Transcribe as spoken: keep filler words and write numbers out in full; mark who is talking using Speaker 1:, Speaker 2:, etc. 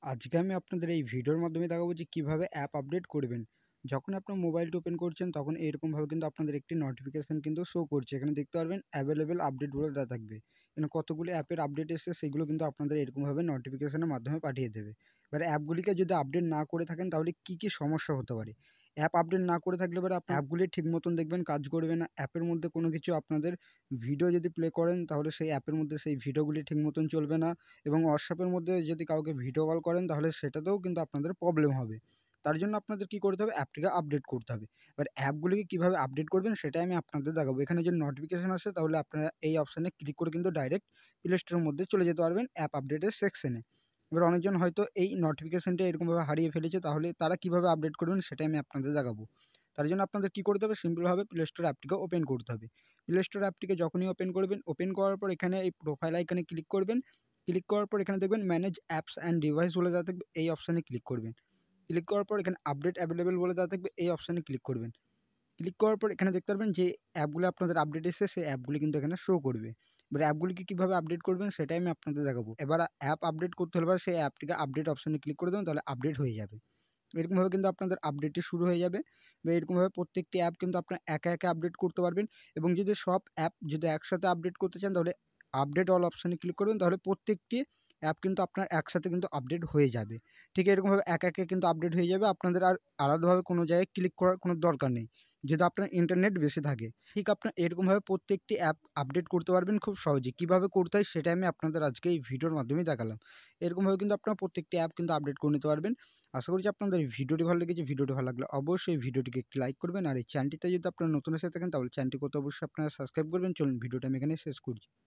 Speaker 1: আজকে আমি আপনাদের এই ভিডিওর মাধ্যমে দেখাবো যে কিভাবে অ্যাপ আপডেট করবেন। যখন আপনার মোবাইলটা ওপেন করছেন তখন এরকমভাবে কিন্তু আপনাদের একটি নোটিফিকেশন কিন্তু শো করছে। এখানে দেখতে পারবেন অ্যাভেলেবেল আপডেট বলে দেওয়া থাকবে। এখানে কতগুলি অ্যাপের আপডেট এসেছে সেগুলো কিন্তু আপনাদের এরকমভাবে নোটিফিকেশনের মাধ্যমে পাঠিয়ে দেবে। এবার অ্যাপগুলিকে যদি আপডেট না করে থাকেন তাহলে কি কি সমস্যা হতে পারে? অ্যাপ আপডেট না করে থাকলে এবার আপনার অ্যাপগুলি ঠিক মতন দেখবেন কাজ করবে না। অ্যাপের মধ্যে কোনো কিছু আপনাদের ভিডিও যদি প্লে করেন তাহলে সেই অ্যাপের মধ্যে সেই ভিডিওগুলি ঠিক মতন চলবে না। এবং হোয়াটসঅ্যাপের মধ্যে যদি কাউকে ভিডিও কল করেন তাহলে সেটাতেও কিন্তু আপনাদের প্রবলেম হবে। তার জন্য আপনাদের কি করতে হবে? অ্যাপটিকে আপডেট করতে হবে। এবার অ্যাপগুলিকে কিভাবে আপডেট করবেন সেটাই আমি আপনাদের দেখাবো। এখানে যদি নোটিফিকেশন আসে তাহলে আপনারা এই অপশানে ক্লিক করে কিন্তু ডাইরেক্ট প্লে স্টোরের মধ্যে চলে যেতে পারবেন অ্যাপ আপডেটের সেকশনে। এবার অনেকজন হয়তো এই নোটিফিকেশনটা এরকমভাবে হারিয়ে ফেলেছে, তাহলে তারা কিভাবে আপডেট করবেন সেটাই আমি আপনাদের দেখাবো। তার জন্য আপনাদের কি করতে হবে? সিম্পলভাবে প্লে স্টোর অ্যাপটিকে ওপেন করতে হবে। প্লে স্টোর অ্যাপটিকে যখনই ওপেন করবেন, ওপেন করার পর এখানে এই প্রোফাইল আইকনে ক্লিক করবেন। ক্লিক করার পর এখানে দেখবেন ম্যানেজ অ্যাপস অ্যান্ড ডিভাইস বলে দেওয়া থাকবে, এই অপশানে ক্লিক করবেন। ক্লিক করার পর এখানে আপডেট অ্যাভেলেবেল বলে দেওয়া থাকবে, এই অপশানে ক্লিক করবেন। ক্লিক করার পর এখানে দেখতে পারবেন যে অ্যাপগুলো আপনাদের আপডেট এসেছে সেই অ্যাপগুলি কিন্তু এখানে শো করবে। এবার অ্যাপগুলিকে কীভাবে আপডেট করবেন সেটাই আমি আপনাদের দেখাবো। এবার অ্যাপ আপডেট করতে হলে সেই অ্যাপটিকে আপডেট অপশানে ক্লিক করে দেবেন, তাহলে আপডেট হয়ে যাবে। এরকমভাবে কিন্তু আপনাদের আপডেটটি শুরু হয়ে যাবে। বা এরকমভাবে প্রত্যেকটি অ্যাপ কিন্তু আপনারা একা একা আপডেট করতে পারবেন। এবং যদি সব অ্যাপ যদি একসাথে আপডেট করতে চান তাহলে আপডেট অল অপশানে ক্লিক করবেন, তাহলে প্রত্যেকটি অ্যাপ কিন্তু আপনার একসাথে কিন্তু আপডেট হয়ে যাবে। ঠিক এরকমভাবে একা একা কিন্তু আপডেট হয়ে যাবে, আপনাদের আর আলাদাভাবে কোনো জায়গায় ক্লিক করার কোনো দরকার নেই যদি আপনার ইন্টারনেট বেশি থাকে। ঠিক আপনার এরকমভাবে প্রত্যেকটি অ্যাপ আপডেট করতে পারবেন খুব সহজে। কীভাবে করতে হয় সেটাই আমি আপনাদের আজকে এই ভিডিওর মাধ্যমেই দেখালাম। এরকমভাবে কিন্তু আপনারা প্রত্যেকটি অ্যাপ কিন্তু আপডেট করে নিতে পারবেন। আশা করছি আপনাদের এই ভিডিওটি ভালো লেগেছে। ভিডিওটি ভালো লাগলে অবশ্যই ভিডিওটিকে একটি লাইক করবেন, আর এই চ্যানেলটিতে যদি আপনারা নতুন এসে থাকেন তাহলে চ্যানেলটিকে অবশ্যই আপনারা সাবস্ক্রাইব করবেন। চলুন ভিডিওটা আমি এখানে শেষ করছি।